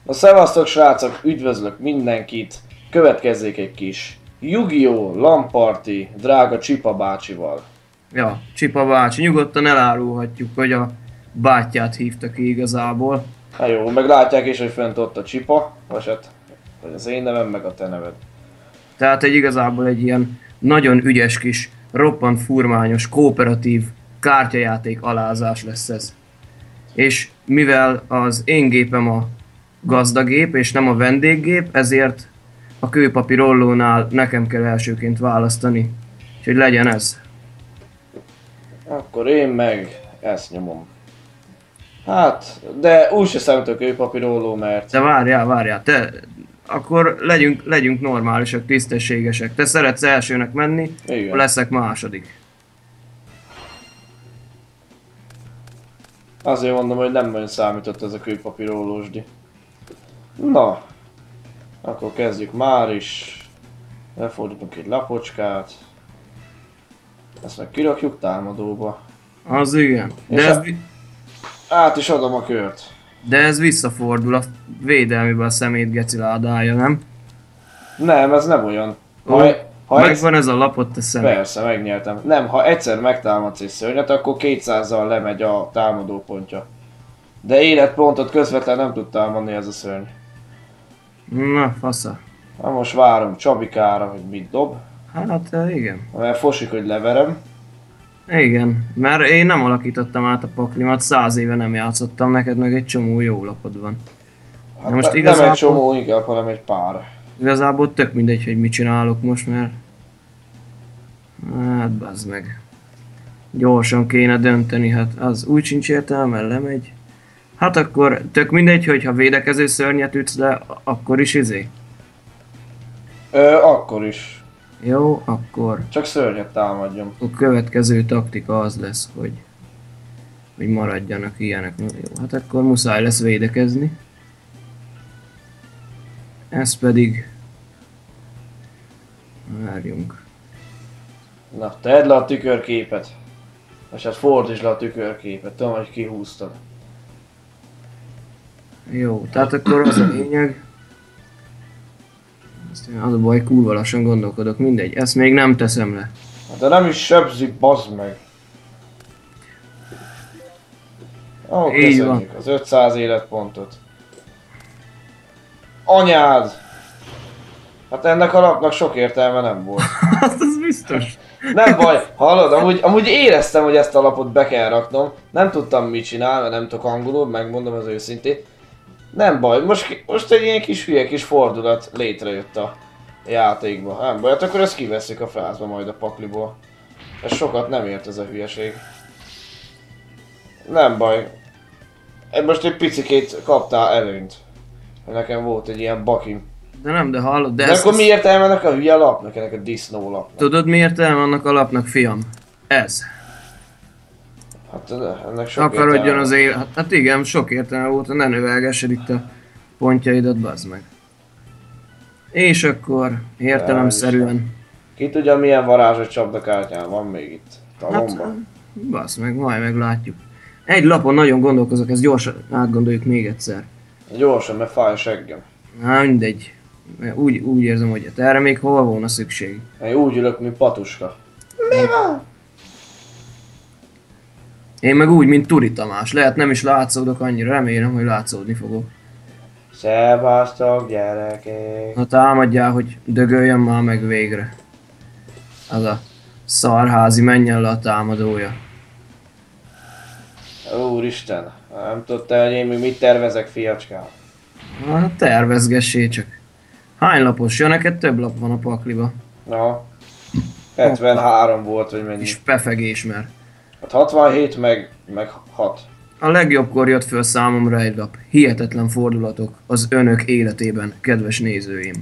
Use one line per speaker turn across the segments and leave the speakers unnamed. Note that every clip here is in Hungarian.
Na szevasztok srácok, üdvözlök mindenkit! Következzék egy kis Yu-Gi-Oh! LAN-party drága Csipa bácsival.
Ja, Csipa bácsi, nyugodtan elárulhatjuk, hogy a bátyját hívta ki igazából.
Hát jó, meg látják is, hogy fönt ott a Csipa, vagy hát vagy az én nevem, meg a te neved.
Tehát igazából egy ilyen nagyon ügyes kis, roppant furmányos, kooperatív kártyajáték alázás lesz ez. És mivel az én gépem a gazdagép és nem a vendéggép, ezért a kőpapír ollónál nekem kell elsőként választani. Úgyhogy legyen ez.
Akkor én meg ezt nyomom. Hát, de úgyse számítok kőpapírolló, mert...
De várjál, te... Akkor legyünk normálisak, tisztességesek. Te szeretsz elsőnek menni,
Igen.
leszek második.
Azért mondom, hogy nem nagyon számított ez a kőpapírollósdi. Na, akkor kezdjük már is. Lefordítunk egy lapocskát. Ezt meg kirakjuk támadóba.
Az igen.
És át is adom a kört.
De ez visszafordul a védelmiben a szemét geci ládája, nem?
Nem, ez nem olyan.
Megvan ez a lapot, te szemét.
Persze, megnyertem. Nem, ha egyszer megtámadsz egy szörnyet, akkor 200-zal lemegy a támadó pontja. De életpontot közvetlen nem tud támadni ez a szörny.
Na, fasza.
Na most várom Csabikára, hogy mit dob.
Hát igen.
Mert fosik, hogy leverem.
Igen, mert én nem alakítottam át a paklimat, 100 éve nem játszottam, neked meg egy csomó jó lapod van.
Hát
most
nem
igazából...
egy csomó, inkább, hanem egy pár.
Igazából tök mindegy, hogy mit csinálok most, mert... Hát bazd meg. Gyorsan kéne dönteni, hát az úgy sincs értelme, lemegy. Hát akkor tök mindegy, hogy ha védekező szörnyet ütsz le, akkor is izé.
Akkor is.
Jó, akkor
Csak szörnyet támadjon.
a következő taktika az lesz, hogy maradjanak ilyenek. Na, jó, hát akkor muszáj lesz védekezni. Ez pedig... Várjunk.
Na, tedd le a tükörképet. És hát fordítsd le a tükörképet, tudom, hogy kihúztad.
Jó, tehát akkor az a lényeg... Az a baj, kurva lassan gondolkodok, mindegy, ezt még nem teszem le.
De nem is sebzik, bazd meg. Ó,
Így
köszönjük
van.
az 500 életpontot. Anyád! Hát ennek a lapnak sok értelme nem volt.
Hát az biztos.
Nem baj, hallod, amúgy éreztem, hogy ezt a lapot be kell raknom. Nem tudtam mit csinál, mert nem tudok angolul, megmondom az őszintén. Nem baj, most egy ilyen kis hülye kis fordulat létrejött a játékba. Nem baj, hát akkor ezt kiveszik a frázba majd a pakliból. Ez sokat nem ért ez a hülyeség. Nem baj. Most egy picikét kaptál előnyt. Nekem volt egy ilyen bakim.
De nem, de hallod, de
De akkor mi értelme ennek a hülye lapnak, ennek a disznó lapnak?
Tudod mi értelme annak a lapnak, fiam? Ez.
Hát ennek sok
Akarodjon
értelme.
az élet. Hát igen, sok értelme volt, ne növelgessed itt a pontjaidat, bazd meg. És akkor értelemszerűen...
Ki tudja milyen varázsos csapdakártyán van még itt talomban?
Hát, bazd meg, majd meglátjuk. Egy lapon nagyon gondolkozok, ezt gyorsan átgondoljuk még egyszer.
Gyorsan, mert fáj a seggem.
Na mindegy. Úgy érzem, hogy erre még hol volna szükség.
Én úgy ülök, mint Patuska. Mi van?
Én meg úgy, mint Turi Tamás. Lehet nem is látszódok annyira, remélem, hogy látszódni fogok.
Szevasztok gyerekek!
Ha támadjál, hogy dögöljön már meg végre. Az a szarházi menjen le a támadója.
Úristen, nem tudtál, hogy én még mit tervezek, fiacskám?
Hát tervezgessé csak. Hány lapos? Ja, neked több lap van a pakliba.
Na, 73 volt, vagy mennyi?
És pefegés, mert
Hát 67 meg 6.
a legjobbkor jött föl számomra egy lap. Hihetetlen fordulatok az önök életében, kedves nézőim.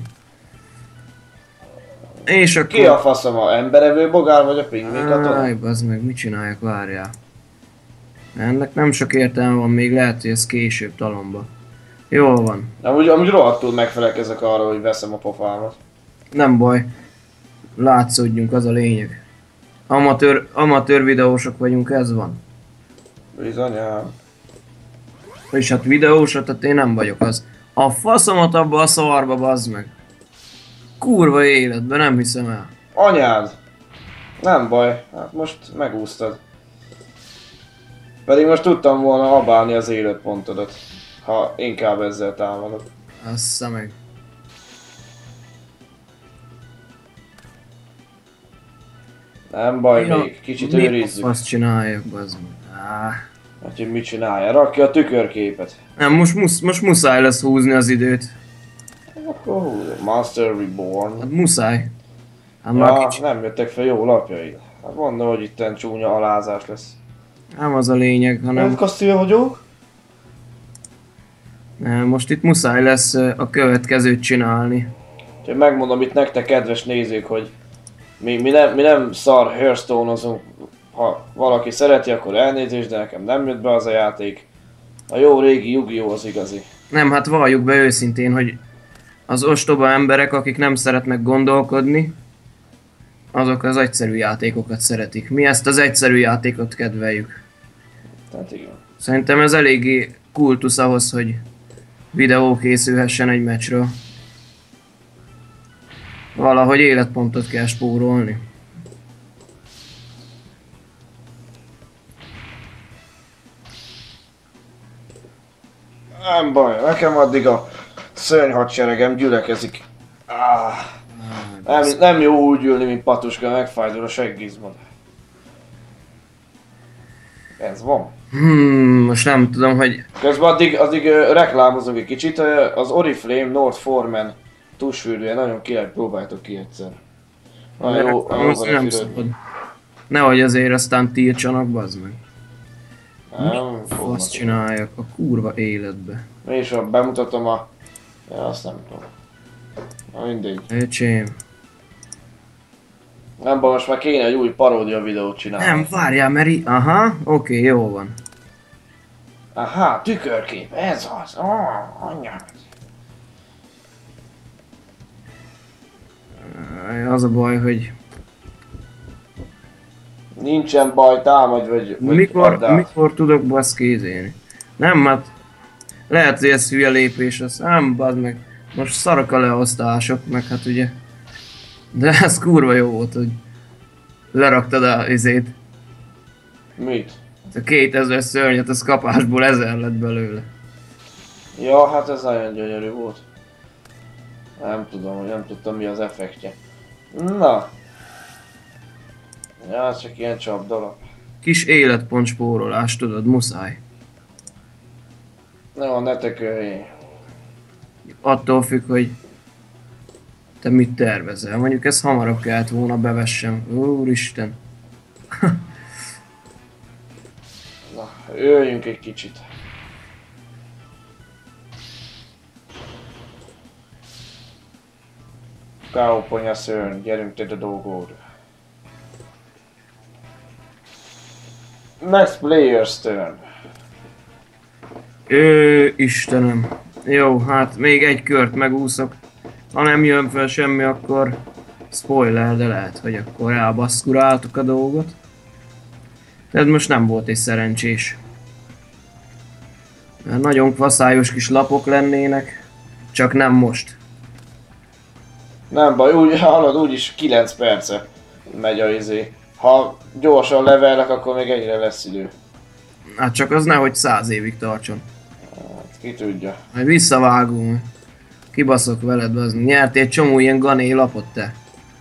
És akkor...
Ki a faszom, a emberevő bogár vagy a pingvin katona?
Áj, bazd meg, mit csináljak, várjál. Ennek nem sok értelme van, még lehet, hogy ez később talomba. Jól van.
Amúgy rohadtul megfelelkezek arra, hogy veszem a pofámat.
Nem baj. Látszódjunk, az a lényeg. Amatőr videósok vagyunk, ez van.
Bizonyám.
És hát videós, tehát én nem vagyok az. A faszomat abba a szarba, bazd meg. Kurva életben, nem hiszem el.
Anyád! Nem baj, hát most megúsztad. Pedig most tudtam volna abálni az életpontodat. Ha inkább ezzel támadok.
Assza meg.
Nem baj, még kicsit őrizzük.
Azt csináljak, bazd meg.
Hát, hogy mit csinálja? Rakja a tükörképet.
Nem, most muszáj lesz húzni az időt.
Akkor húzom. Master Reborn.
Hát muszáj. Hát már
Ja,
kicsit.
nem jöttek fel jó lapjaid. Hát mondom, hogy itten csúnya alázás lesz.
Nem az a lényeg, hanem...
Nem Kastél vagyok?
Nem, most itt muszáj lesz a következőt csinálni.
Úgyhogy megmondom itt nektek, kedves nézők, hogy mi nem szar Hearthstone-ozunk. Ha valaki szereti, akkor elnézést, de nekem nem jött be az a játék. A jó régi Yu-Gi-Oh! Az igazi.
Nem, hát valljuk be őszintén, hogy az ostoba emberek, akik nem szeretnek gondolkodni, azok az egyszerű játékokat szeretik. Mi ezt az egyszerű játékot kedveljük.
Tehát igen.
Szerintem ez eléggé kultusz ahhoz, hogy videó készülhessen egy meccsről. Valahogy életpontot kell spórolni.
Nem baj, nekem addig a szörnyhadseregem gyülekezik. Nem jó úgy ülni, mint Patuska, megfájdul a seggizmod. Ez van.
Most nem tudom, hogy...
Közben addig reklámozunk egy kicsit, az Oriflame North Foreman tusfürdője, nagyon király, próbáljátok ki egyszer. Nagyon jó,
most nem szabad. Nehogy azért aztán tiltsanak, bazd meg.
Nem,
Azt csináljak a kurva életbe.
És bemutatom a... Ja, azt nem tudom. Na mindegy.
Öcsém.
Nem baj, most már kéne egy új paródia videót csinálni.
Nem, várjál, mert aha, oké, jó van.
Aha, tükörkép, ez az. Anyám.
Az a baj, hogy...
Nincsen baj, támadj vagy
Mikor tudok baszkézélni? Nem, hát... Lehet, hogy ez hülye lépés, az nem, bazd meg. Most szarok a leosztások, meg hát ugye... De ez kurva jó volt, hogy... Leraktad a izét.
Mit?
A 2000 szörnyet, az kapásból 1000 lett belőle.
Ja, hát ez nagyon gyönyörű volt. Nem tudom, hogy nem tudtam mi az effektje. Na. Ja, csak ilyen csapdalap.
Kis életpont spórolás, tudod, muszáj.
Ne, ne tökölj.
Attól függ, hogy te mit tervezel. Mondjuk ezt hamarabb kellett volna bevessem. Úristen.
Na, öljünk egy kicsit. Káoponya szörny, gyerünk te a dolgod. Next player's turn.
Istenem. Jó, hát még egy kört megúszok. Ha nem jön fel semmi, akkor spoiler, de lehet, hogy akkor elbaszkuráltuk a dolgot. Ez most nem volt egy szerencsés. Mert nagyon kvaszályos kis lapok lennének, csak nem most.
Nem baj, úgy hallod, úgyis 9 perce megy a izé. Ha gyorsan levelnek, akkor még egyre lesz idő.
Hát csak az nehogy 100 évig tartson.
Hát, ki tudja.
Majd visszavágom. Kibaszok veled, az nyertél egy csomó ilyen gané lapot te.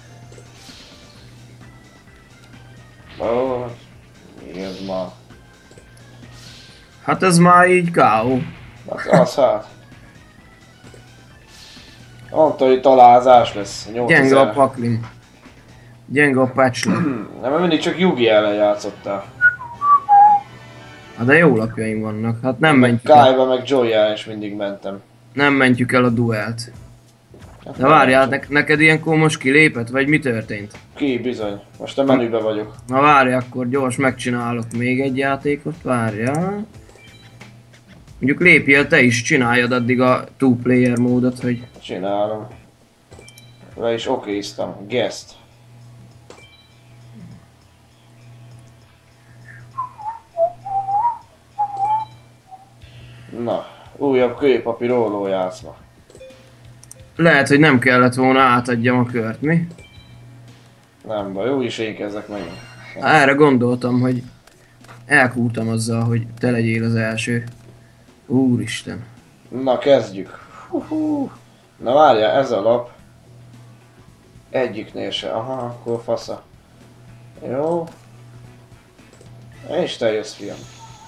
Ó, mi ez ma?
Hát ez már így K.O.
Az hát. Mondta, hogy találzás lesz. 8000.
Gyenge a paklim. Gyenge a patchlet.
Nem, mert mindig csak Yugi ellen játszottál.
Hát de jó lapjaim vannak, hát nem mentjük el.
Kaiba meg Joy ellen is mindig mentem.
Nem mentjük el a duelt.
Hát
De várjál, neked ilyenkor most kilépett, vagy mi történt?
Ki, bizony. Most a menübe vagyok.
Na várj, akkor gyors megcsinálok még egy játékot, várjál. Mondjuk lépjél te is, csináljad addig a two player módot, hogy...
Csinálom. Le is okéztam. Guest. Na. Újabb kőpapír olló játszma.
Lehet, hogy nem kellett volna átadjam a kört, mi?
Nem baj, úgyis én kezdek meg.
Erre gondoltam, hogy elkúrtam azzal, hogy te legyél az első. Úristen.
Na kezdjük. Hú. Na várjál, ez a lap. Egyiknél se. Aha, akkor fasza. Jó. És te jössz, fiam.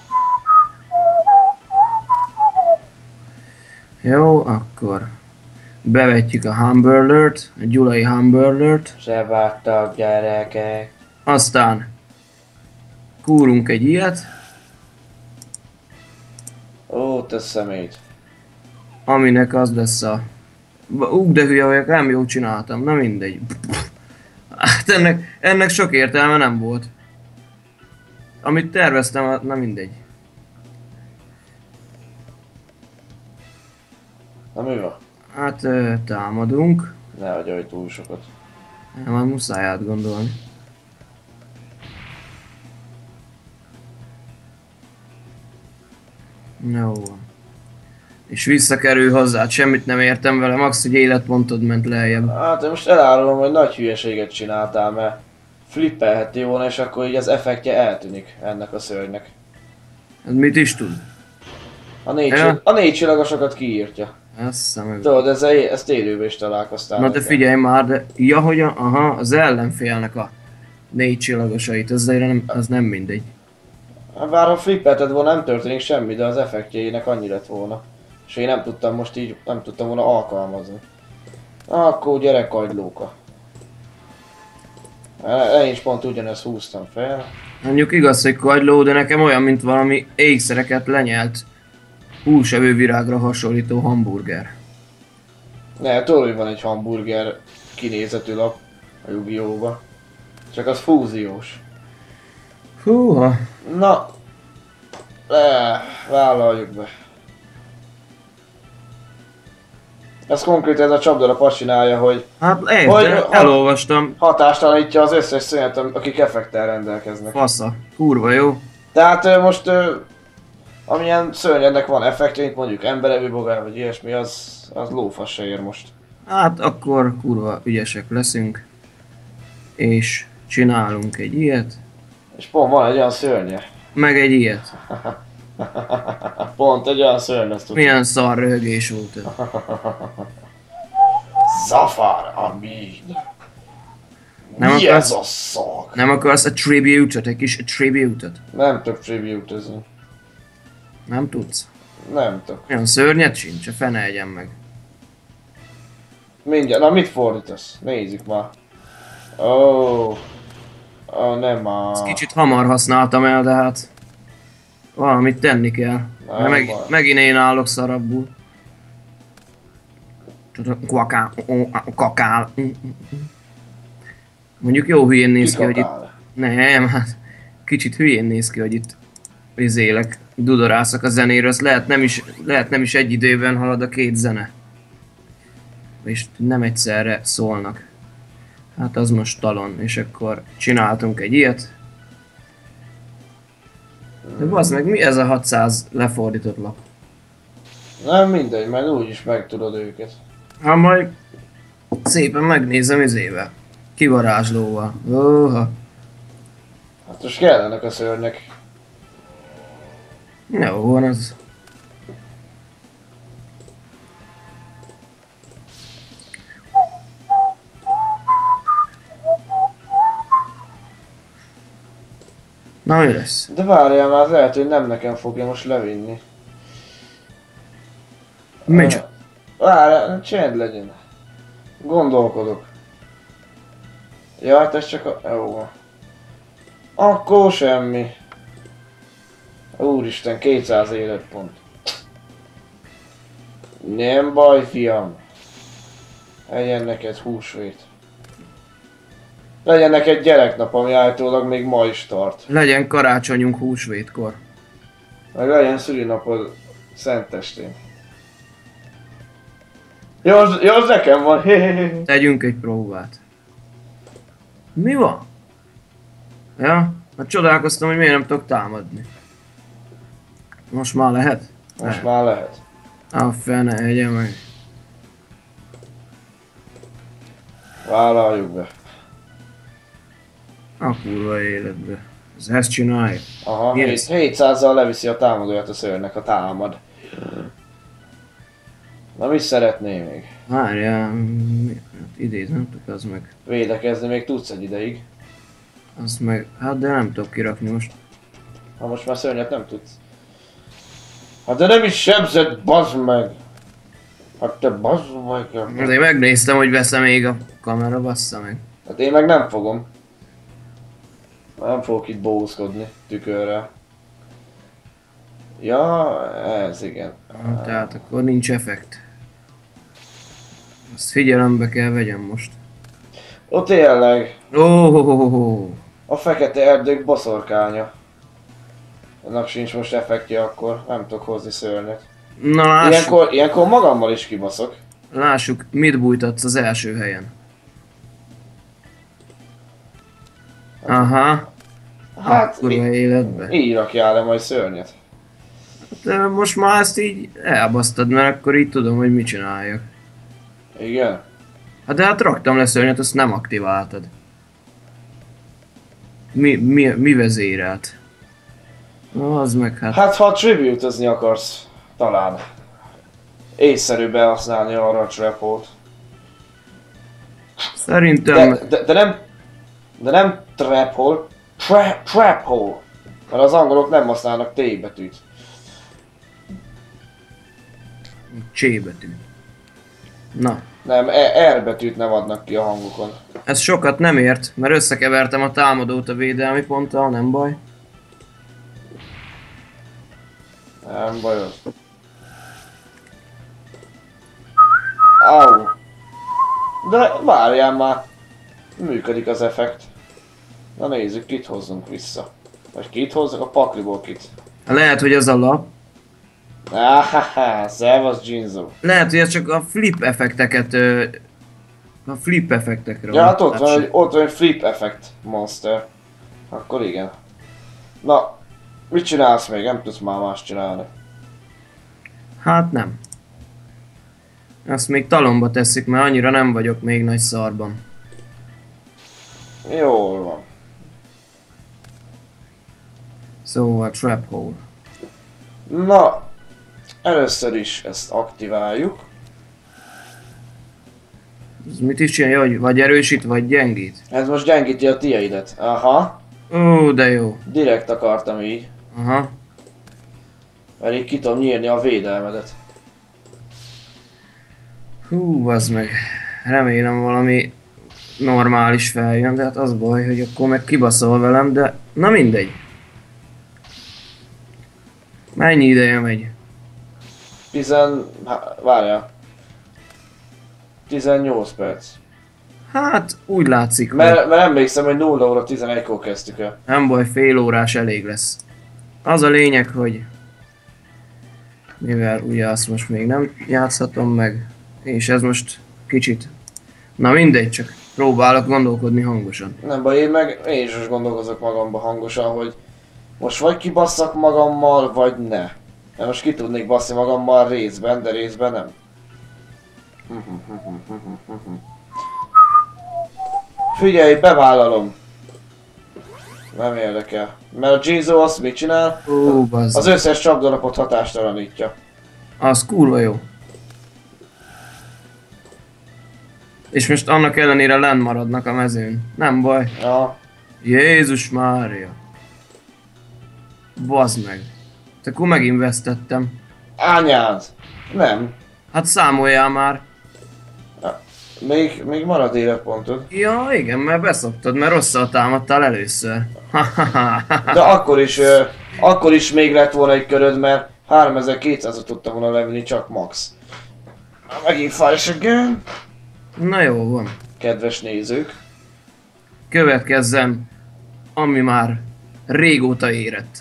Jó, akkor bevetjük a Humburlert, a gyulai Humburlert,
Se vágtak, gyerekek.
aztán kúrunk egy ilyet,
Ó, te szemét.
aminek az lesz a... de hülye vagyok, nem jól csináltam, na mindegy. Hát ennek sok értelme nem volt. Amit terveztem, na mindegy.
Na mi van?
Hát támadunk.
Ne hagyj túl sokat.
Már muszáj átgondolni. Jó van. És visszakerül hozzá, semmit nem értem vele, max, hogy életpontod ment lejjebb.
Hát én most elárulom, hogy nagy hülyeséget csináltál, mert flippelheti volna, és akkor így az effektje eltűnik ennek a szörnynek.
Ez mit is tud?
A négy csillagosokat kiírtja. Tudod, ezt élőben is találkoztál.
Na de figyelj már, de... Ja, hogy aha, az ellenfélnek a 4 csillagosait, az nem mindegy.
Bár ha flippelted volna, nem történik semmi, de az effektjeinek annyi lett volna. És én nem tudtam most így, nem tudtam volna alkalmazni. Akkor gyerek agylóka. Én is pont ugyanezt húztam fel.
Mondjuk igaz, hogy kagyló, de nekem olyan, mint valami ékszereket lenyelt húsevő virágra hasonlító hamburger.
Ne, tudod, hogy van egy hamburger kinézetű lap a Yu-Gi-Oh-ba. Csak az fúziós.
Húha.
Na, vállaljuk be. Ez konkrétan ez a csapdarab azt csinálja, hogy
Hát elolvastam.
hatástalanítja az összes szörnyet, akik effektel rendelkeznek.
Fasza. Kurva jó.
Tehát most amilyen szörnyednek van effektje, mint mondjuk emberevő bogár vagy ilyesmi, az lófasz se ér most.
Hát akkor kurva ügyesek leszünk. És csinálunk egy ilyet.
És pont van egy olyan szörnye.
Meg egy ilyet.
Pont egy olyan szörny, ezt tudjuk.
Milyen szar röhögés volt ez.
Zafar Amid. Mi ez a szag?
Nem akarsz a tribute-ot, egy kis tribute-ot?
Nem tudok tribute-özni.
Nem tudsz?
Nem tudok.
Olyan szörnyet sincs, a fene egyen meg.
Mindjárt, na mit fordítasz? Nézzük már. Ó, nem a...
Ezt kicsit hamar használtam el, de hát... Valamit tenni kell. Megint én állok szarabbul. Kakál. Mondjuk jó hülyén néz ki, hogy itt... Nem, hát... Kicsit hülyén néz ki, hogy itt... Izélek, dudorászok a zenéről, azt lehet nem is egy időben halad a két zene. És nem egyszerre szólnak. Hát az most talon, és akkor csináltunk egy ilyet. De bazd meg, mi ez a 600 lefordított lap?
Nem mindegy, mert úgyis megtudod őket.
Hát majd szépen megnézem izével. Kivarázslóval. Óha.
Hát most kellenek a szörnyek.
Jó van az. Na mi lesz?
De várjál már, lehet, hogy nem nekem fogja most levinni.
Micsoda?
Várjál, csend legyen. Gondolkodok. Ja, hát ez csak a... Jó. Akkor semmi. Úristen, 200 életpont. Nem baj, fiam. Legyen neked húsvét. Legyen neked gyereknap, ami állítólag még ma is tart.
Legyen karácsonyunk húsvétkor.
Meg legyen szülinapod szentestén. Jó, az nekem van.
Tegyünk egy próbát. Mi van? Ja, hát csodálkoztam, hogy miért nem tudok támadni. Most már lehet?
Most már lehet.
A fene egye meg.
Vállaljuk be.
A kurva életbe. Ez ezt csinálja.
Aha,
Yes.
700-zal leviszi a támadóját a szörnynek, a támad. Na mit szeretnél még?
Várjál, hát idéz, nem tudok, az meg.
Védekezni még tudsz egy ideig.
Az meg, hát de nem tudok kirakni most.
Ha most már szörnyet nem tudsz. Hát de nem is sebzett, bazd meg! Hát te bazd meg!
Azért megnéztem, hogy veszem még a kamera, bassza meg.
Hát én meg nem fogom. Nem fogok itt bózkodni tükörrel. Ja, ez igen.
Tehát akkor nincs effekt. Azt figyelembe kell vegyem most.
Ó tényleg,
Oh,
a fekete erdők boszorkánya. Annak sincs most effektje, akkor nem tudok hozni szörnyet.
Na lássuk,
Ilyenkor magammal is kibaszok.
lássuk, mit bújtatsz az első helyen. Aha,
Hát
kurva életbe.
így rakjál le majd szörnyet.
De most már ezt így elbasztad, mert akkor így tudom, hogy mit csináljak.
Igen?
Hát de hát raktam le szörnyet, azt nem aktiváltad. Mi vezérelt? Na, az meg hát...
Hát ha tribute-ozni akarsz, talán. Észszerű behasználni arra a trap-ot.
Szerintem...
De nem trap hole, trap hole. Mert az angolok nem használnak T betűt.
C betű. Na,
Nem, R betűt nem adnak ki a hangokon.
ez sokat nem ért, mert összekevertem a támadót a védelmi ponttal, nem baj.
Nem bajod. Au. De várjál már. Működik az effekt. Na nézzük, kit hozzunk vissza. Vagy kit hozzak? A pakliból kit.
Lehet, hogy az a lap.
Áháhá, szevasz Jinzo.
Lehet, hogy ez csak a flip effekteket... a flip effektekről.
Ja, hát ott van egy flip effekt monster. Akkor igen. Na, mit csinálsz még? Nem tudsz már más csinálni.
Hát nem. Azt még talomba teszik, mert annyira nem vagyok még nagy szarban.
Jól van.
Szóval trap hole.
Na, először is ezt aktiváljuk.
Ez mit is csinálja, hogy vagy erősít, vagy gyengít?
Ez most gyengíti a tieidet. Aha,
Ó, de jó.
direkt akartam így.
Aha.
Mert így ki tudom nyírni a védelmedet.
Hú, az meg. Remélem valami normális feljön, de hát az baj, hogy akkor meg kibaszol velem, de na mindegy. Mennyi ideje megy?
Várjál. 18 perc.
Hát úgy látszik, hogy
Mert emlékszem, hogy 0 óra 11-kor kezdtük el.
nem baj, fél órás elég lesz. Az a lényeg, hogy mivel ugye azt most még nem játszhatom meg, és ez most kicsit, na mindegy, csak próbálok gondolkodni hangosan.
Nem baj, én is most gondolkozok magamba hangosan, hogy most vagy kibasszak magammal, vagy ne. Mert most ki tudnék basszni magammal részben, de részben nem. Figyelj, bevállalom. Nem érdekel. Mert a Jizo azt mit csinál?
Ó, bazd.
Az összes csapdarabot hatástalanítja.
Az kurva jó. És most annak ellenére lenn maradnak a mezőn. Nem baj.
Ja.
Jézus Mária. Bazd meg. Te akkor megint vesztettem.
Anyád! Nem.
Hát számoljál már.
Még marad életpontod.
Ja, igen, mert beszoptad, mert rosszal támadtál először.
De akkor is még lett volna egy köröd, mert 3200-at tudtam volna levenni csak max. Megint again.
Na jó van.
Kedves nézők.
Következzen, ami már régóta érett.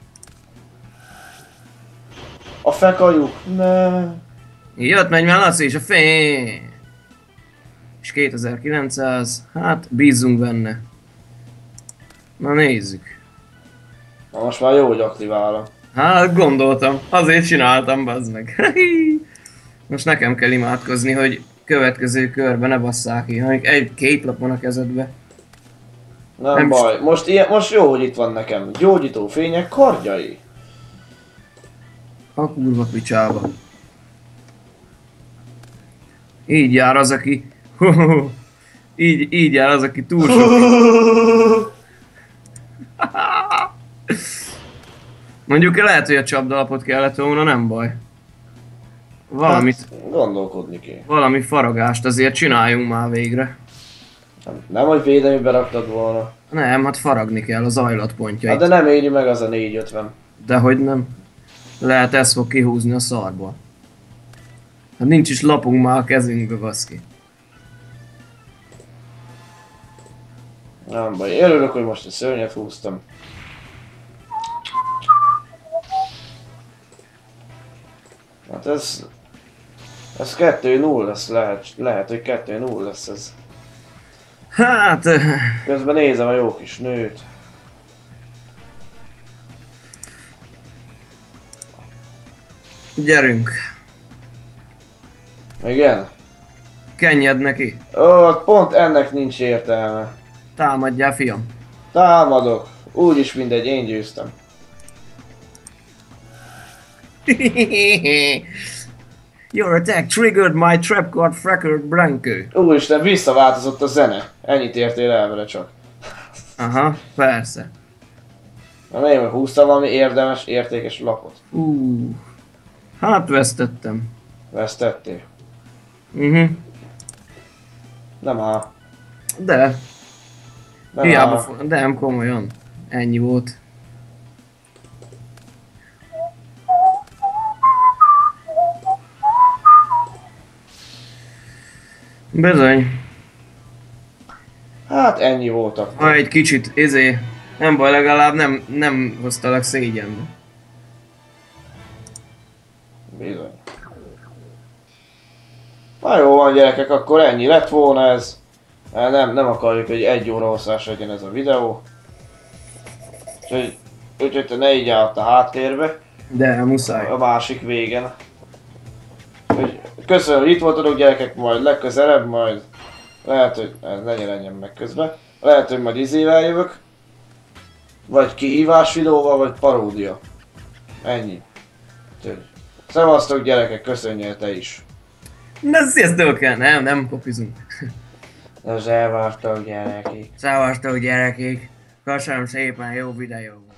A fekajú. Ne.
Jött, megy már Laci és a fény. És 2900, hát bízzunk benne. Na nézzük.
Na most már jó, hogy aktiválom.
Hát gondoltam, azért csináltam, bazd meg. Most nekem kell imádkozni, hogy következő körben ne basszák ki, hanem két lap van a kezedbe.
Nem baj, most jó, hogy itt van nekem. Gyógyító fények kardjai.
A kurva picsába. Így jár az, aki... így jár az, aki túl sok. Mondjuk lehet, hogy a csapdalapot kellett volna, nem baj. Valamit,
Hát, gondolkodni kell.
valami faragást azért csináljunk már végre.
Nem, hogy védelmibe raktad volna.
Nem, hát faragni kell az
Hát
ajlatpontjait.
de nem éri meg az a 450.
Dehogy nem. Lehet ez fog kihúzni a szarból. Hát nincs is lapunk már a kezünkbe, baszki.
Nem baj, örülök, hogy most a szörnyet húztam. Hát ez 2-0 lesz, lehet, hogy 2-0 lesz ez.
Hát...
Közben nézem a jó kis nőt.
Gyerünk.
Igen?
Kenjed neki.
Ó, pont ennek nincs értelme.
Támadjál, fiam.
Támadok. Úgyis mindegy, én győztem.
Your attack triggered my trap card Fracker Branco.
Úristen, visszaváltozott a zene. Ennyit értél el vele csak.
Aha, persze.
Na én meg húztam valami érdemes, értékes lapot.
Hát vesztettem.
Vesztettél. Nem áll.
De,
Nem
hiába,
áll.
de nem komolyan. Ennyi volt. Bizony.
Hát ennyi volt akkor.
Ha egy kicsit, nem baj, legalább nem hoztalak szégyenbe.
Bizony. Na jó van gyerekek, akkor ennyi lett volna ez. Nem akarjuk, hogy 1 óra hosszás legyen ez a videó. Úgyhogy te ne így állt a háttérbe,
De muszáj.
a másik végen. Köszönöm, hogy itt voltatok gyerekek, majd legközelebb, majd lehet, hogy ez ne jelenjen meg közben. Lehet, hogy majd izével jövök. Vagy kihívás videóval, vagy paródia. Ennyi. Úgyhogy szevasztok gyerekek, köszönjél te is.
Na sziasztok! Nem kopizunk.
Na szevasztok gyerekek.
Szevasztok gyerekek! Köszönöm szépen, jó videó!